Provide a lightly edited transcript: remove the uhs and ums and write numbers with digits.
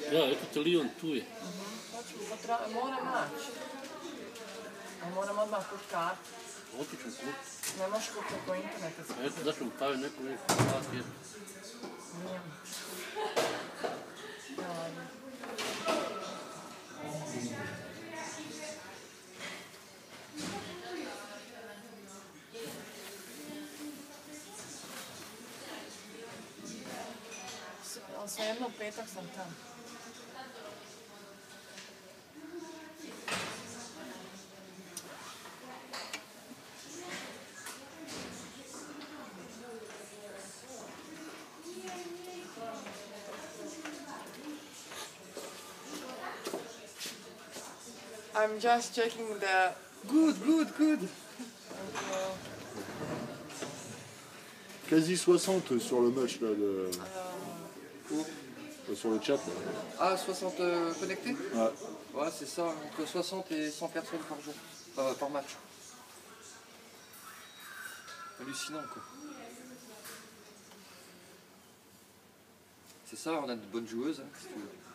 Ja, eto te Lion, tu je. Moram naći. Moram odmah kupiti kartu. Otiću kupiti. Ne možeš kupiti po internetu. Eto, da ću mu staviti neku informaciju. Nije. Svejedno u petak sam tamo. I'm just checking the... Good. Quasi 60 sur le match là de... Sur le chat là. Ah, 60 connectés? Ouais. Ouais, c'est ça, entre 60 et 100 personnes par jour, par match. Hallucinant quoi. C'est ça, on a de bonnes joueuses, hein, si tu veux.